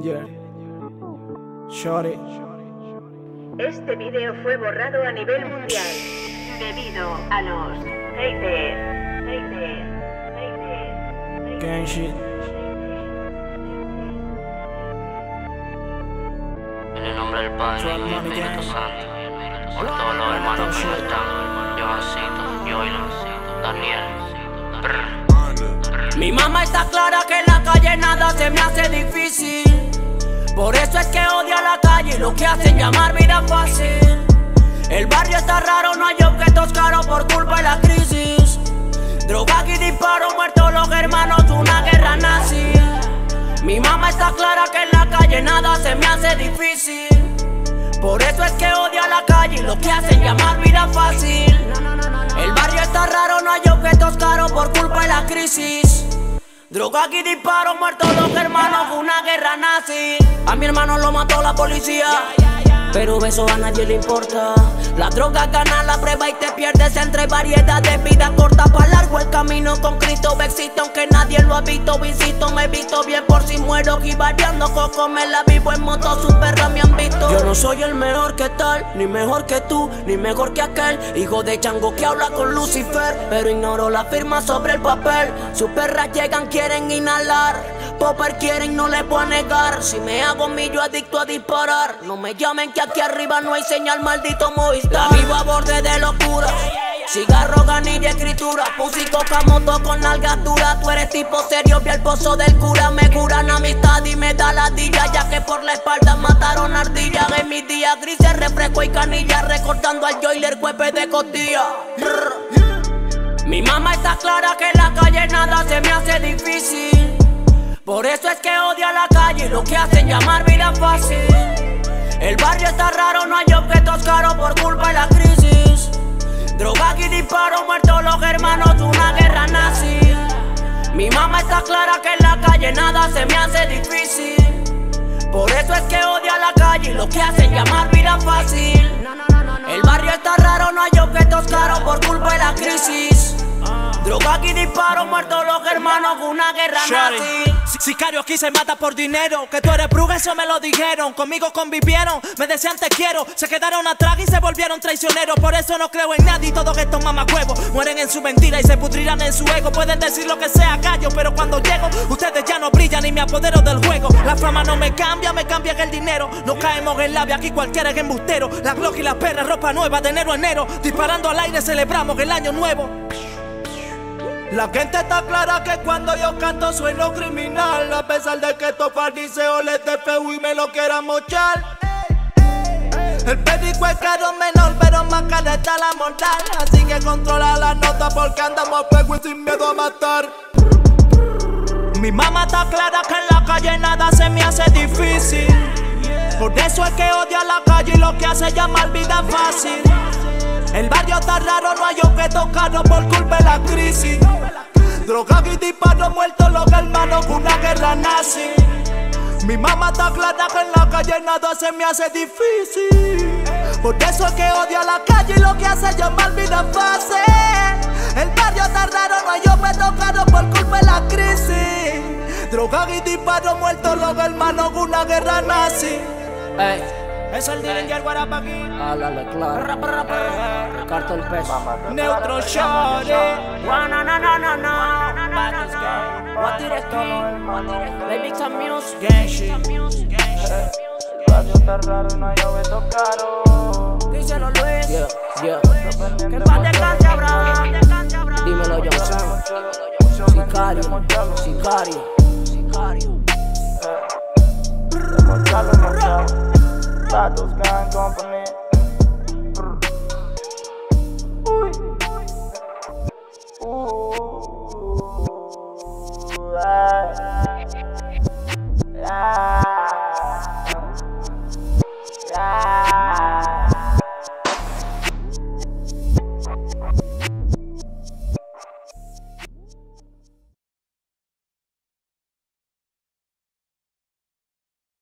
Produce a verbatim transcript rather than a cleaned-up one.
Danger. Shorty. Este video fue borrado a nivel mundial debido a los haters. Haters. Haters. Gang shit. En el nombre del Padre y del Espíritu Santo, por todos los hermanos que no están, Johancito, Yoilo, Daniel. Brr. Mi mamá está clara que en la calle nada se me hace difícil. Por eso es que odio a la calle y lo que hacen llamar vida fácil. El barrio está raro, no hay objetos caros por culpa de la crisis. Droga y disparo, muertos los hermanos, una guerra nazi. Mi mamá está clara que en la calle nada se me hace difícil. Por eso es que odio a la calle y lo que hacen llamar vida fácil. El barrio está raro, no hay objetos caros por culpa de la crisis. Droga y disparo, muertos los hermanos, fue una guerra nazi. A mi hermano lo mató la policía, pero eso a nadie le importa. La droga gana la prueba y te pierdes entre variedad de vida corta. Pa' largo el camino con Cristo éxito, aunque nadie lo ha visto. Visito, me he visto bien por si muero y variando coco. Me la vivo en moto, su perra me han visto. Yo no soy el mejor que tal, ni mejor que tú, ni mejor que aquel hijo de chango que habla con Lucifer, pero ignoro la firma sobre el papel. Sus perras llegan, quieren inhalar. Popper quieren, no les puedo negar. Si me hago millo adicto a disparar, no me llamen que aquí arriba no hay señal, maldito Movistar. Vivo a borde de locura, cigarro, ganilla, escritura. Pussy, coca, moto con algas duras. Tú eres tipo serio, vi el pozo del cura. Me curan amistad y me da ladilla, ya que por la espalda mataron ardillas. En mis días grises, refresco y canilla, recortando al joiler cuepe de costilla. Mi mamá está clara que en la calle nada se me hace difícil. Por eso es que odio a la calle y lo que hacen llamar vida fácil. El barrio está raro, no hay objetos caros por culpa de la crisis. Droga y disparo, muertos los hermanos, una guerra nazi. Mi mamá está clara que en la calle nada se me hace difícil. Por eso es que odio a la calle y lo que hacen llamar vida fácil. El barrio está raro, no hay objetos caros por culpa de la crisis. Droga y disparo, muertos los hermanos, una guerra nazi. Sicario aquí se mata por dinero. Que tú eres bruja, eso me lo dijeron. Conmigo convivieron, me decían te quiero. Se quedaron atrás y se volvieron traicioneros. Por eso no creo en nadie y todos estos mamacuevos mueren en su mentira y se pudrirán en su ego. Pueden decir lo que sea, callo, pero cuando llego ustedes ya no brillan y me apodero del juego. La fama no me cambia, me cambia el dinero. No caemos en labia, aquí cualquiera es embustero. La Glock y la perra, ropa nueva de enero a enero. Disparando al aire celebramos el año nuevo. La gente está clara que cuando yo canto sueno criminal, a pesar de que estos fariseos les dé feo y me lo quieran mochar. El perico es caro menor, pero más cara está la mortal. Así que controla la nota porque andamos fuego y sin miedo a matar. Mi mamá está clara que en la calle nada se me hace difícil. Por eso es que odia la calle y lo que hace llamar vida fácil. El barrio está raro, no hay objetos caros por culpa de la crisis. Droga y disparos, muertos los hermanos, una guerra nazi. Mi mamá está clara que en la calle nada se me hace difícil. Por eso es que odio a la calle y lo que hace llamar vida fácil. El barrio está raro, no hay objetos caros por culpa de la crisis. Droga y disparos, muertos los hermanos, una guerra nazi. Ey. Es el Danger Guarapagui. Háblale claro. Cartel peso. Neutro Shorty. No, no, no, no, no, no. What did it do? They make some music. Gang shit. El barrio está raro, no hay objetos caros. Díselo Luis. Yeah, yeah. Que paz descanse Abraham. Dímelo Johnson. Sicario, sicario, sicario. Mochalo, mochalo. Status Gang Company.